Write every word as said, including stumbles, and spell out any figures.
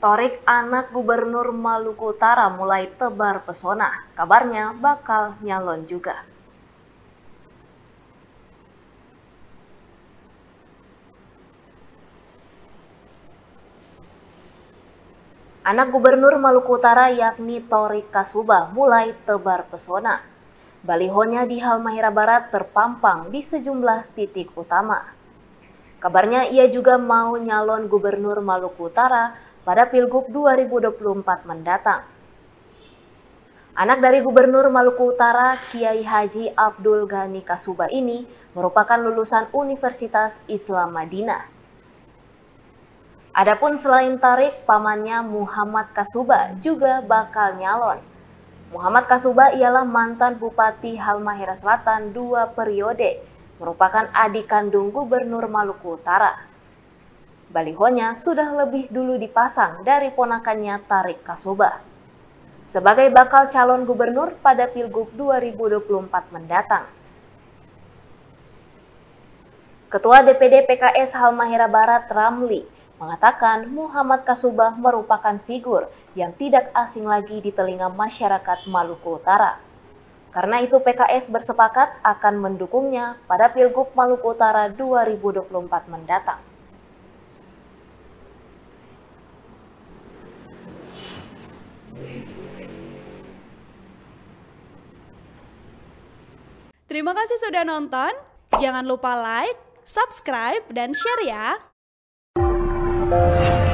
Torik anak Gubernur Maluku Utara mulai tebar pesona. Kabarnya bakal nyalon juga. Anak Gubernur Maluku Utara yakni Torik Kasuba mulai tebar pesona. Balihonya di Halmahera Barat terpampang di sejumlah titik utama. Kabarnya ia juga mau nyalon Gubernur Maluku Utara pada Pilgub dua ribu dua puluh empat mendatang. Anak dari Gubernur Maluku Utara, Kiai Haji Abdul Ghani Kasuba ini merupakan lulusan Universitas Islam Madinah. Adapun selain Tarik, pamannya Muhammad Kasuba juga bakal nyalon. Muhammad Kasuba ialah mantan Bupati Halmahera Selatan dua periode, merupakan adik kandung Gubernur Maluku Utara. Balihonya sudah lebih dulu dipasang dari ponakannya Tarik Kasuba sebagai bakal calon gubernur pada Pilgub dua ribu dua puluh empat mendatang. Ketua D P D P K S Halmahera Barat Ramli mengatakan Muhammad Kasuba merupakan figur yang tidak asing lagi di telinga masyarakat Maluku Utara. Karena itu P K S bersepakat akan mendukungnya pada Pilgub Maluku Utara dua ribu dua puluh empat mendatang. Terima kasih sudah nonton. Jangan lupa like, subscribe, dan share ya.